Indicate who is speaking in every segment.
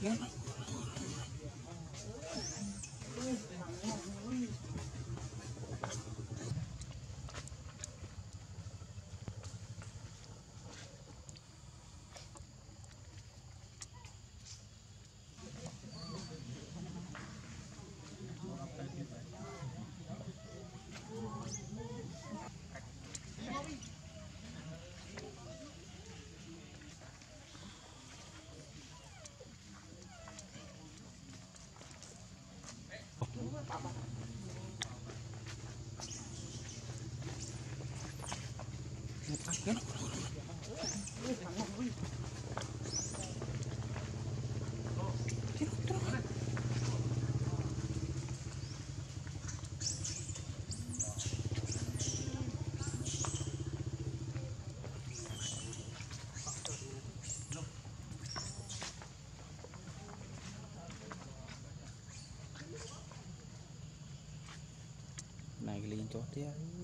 Speaker 1: này cái liền cho thế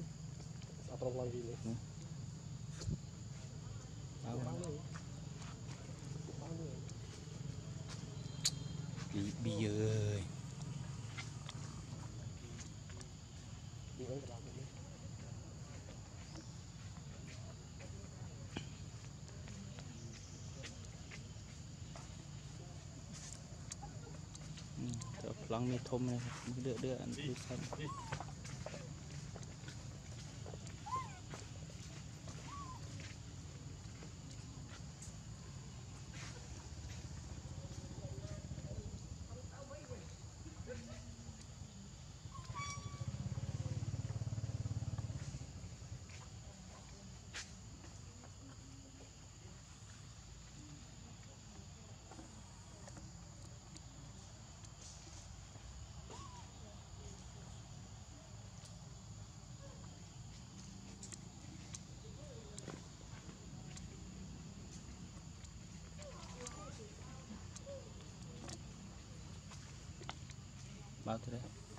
Speaker 1: bây giờ lăng mi thôm này đưa ăn đuôi xanh bao thế đấy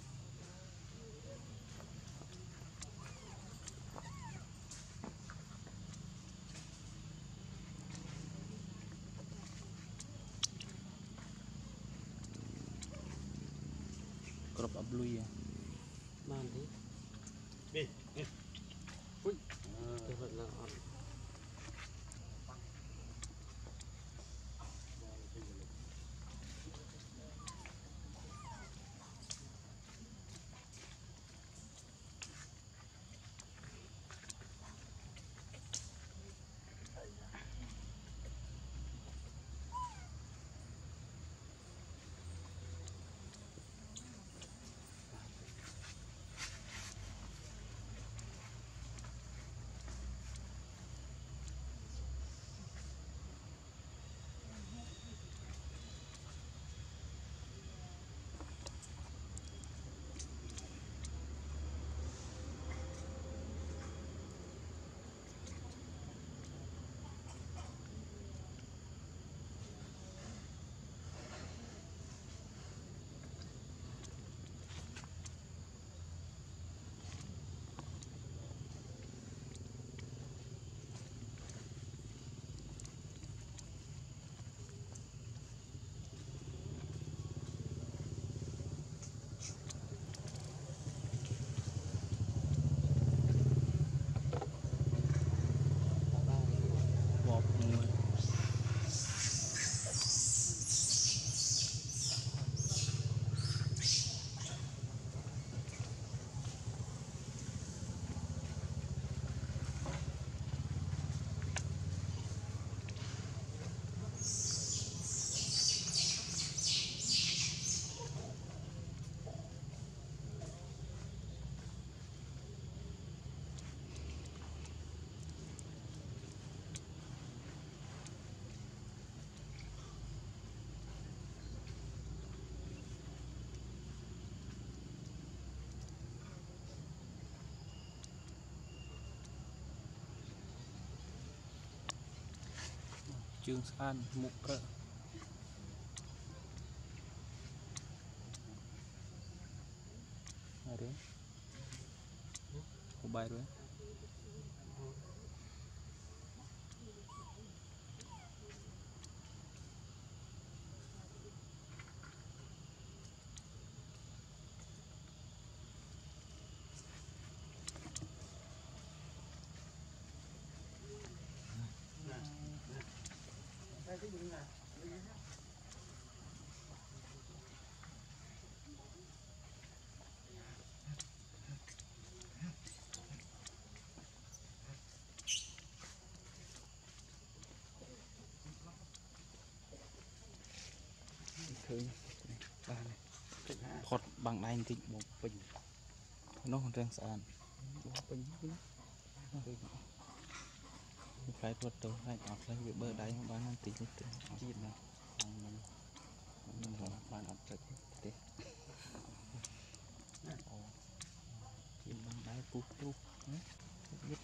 Speaker 1: crop up lui à
Speaker 2: man thế ui cái vật là
Speaker 1: chương san mục rợ đấy có bài rồi thứ ba này phọt bằng đai tịnh một bình nó còn đang sàn bình phải thuật đầu phải học lấy việc bơ đáy mà bán ăn tịnh lúc tiền chi nào mình bán ăn trực tiếp kim bằng đáy cút cút biết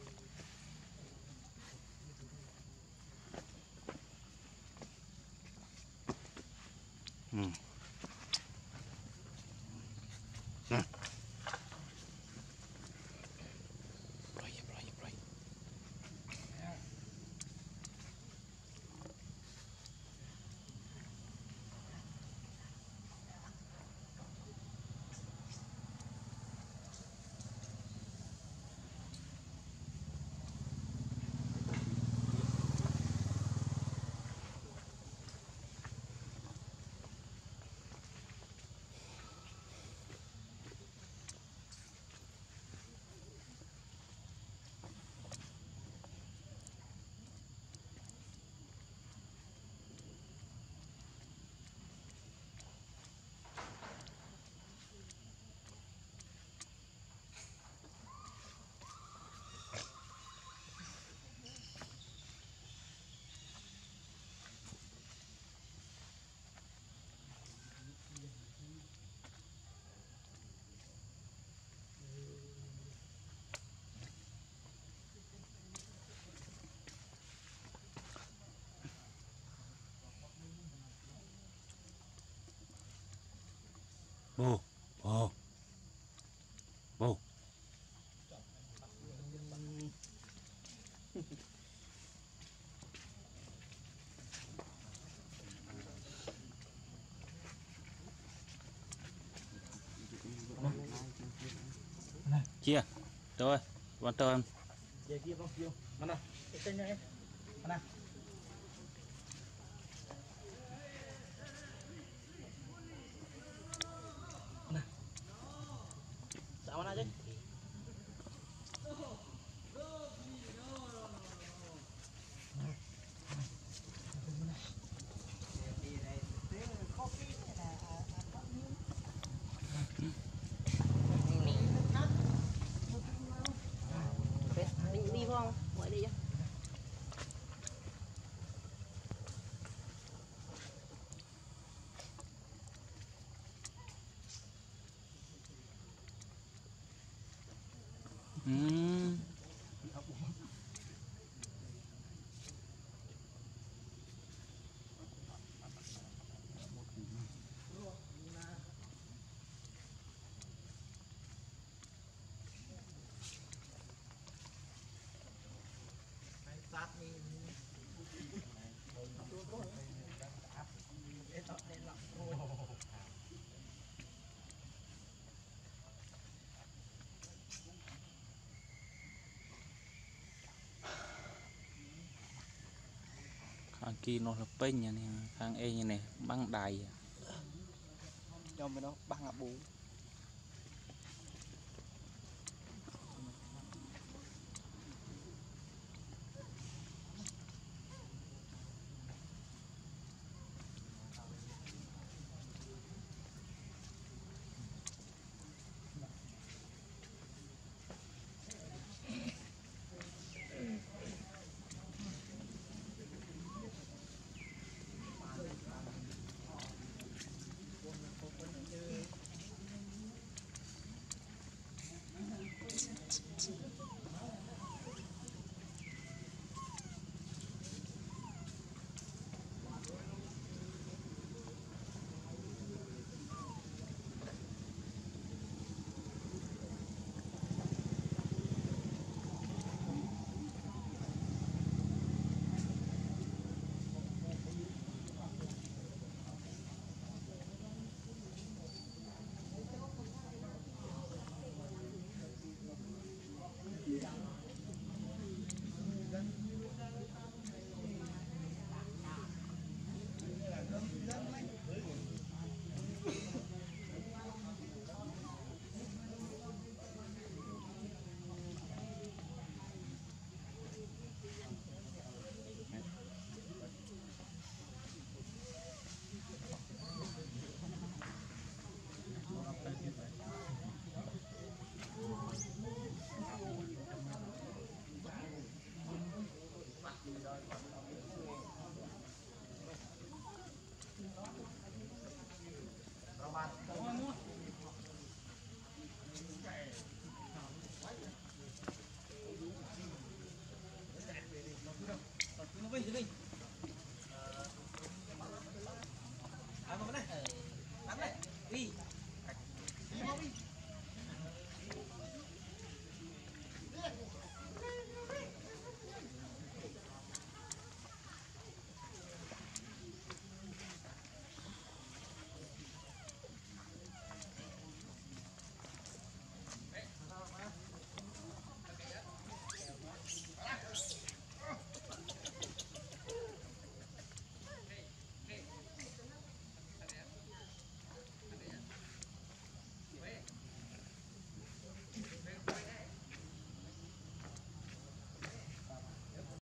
Speaker 2: bồ bồ bồ
Speaker 1: chia rồi quan tâm
Speaker 3: về kia không kia mana cái này mana mana sao mana chứ
Speaker 4: đi không mọi đi chứ
Speaker 1: hàng kia nó là pin này hàng e như này băng đài
Speaker 3: cho mình nó băng bù